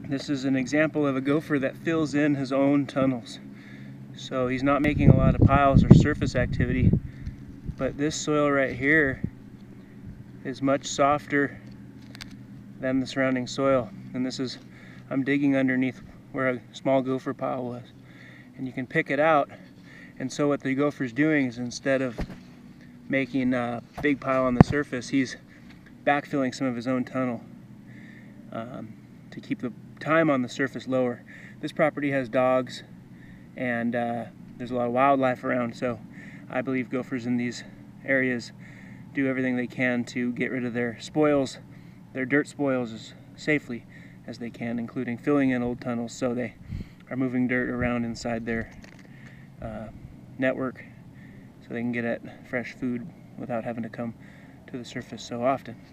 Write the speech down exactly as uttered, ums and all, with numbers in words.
This is an example of a gopher that fills in his own tunnels. So he's not making a lot of piles or surface activity, but this soil right here is much softer than the surrounding soil. And this is, I'm digging underneath where a small gopher pile was. And you can pick it out. And so what the gopher's doing is, instead of making a big pile on the surface, he's backfilling some of his own tunnel um, to keep the time on the surface lower. This property has dogs, and uh, there's a lot of wildlife around, so I believe gophers in these areas do everything they can to get rid of their spoils, their dirt spoils, as safely as they can, including filling in old tunnels so they are moving dirt around inside their uh, network so they can get at fresh food without having to come to the surface so often.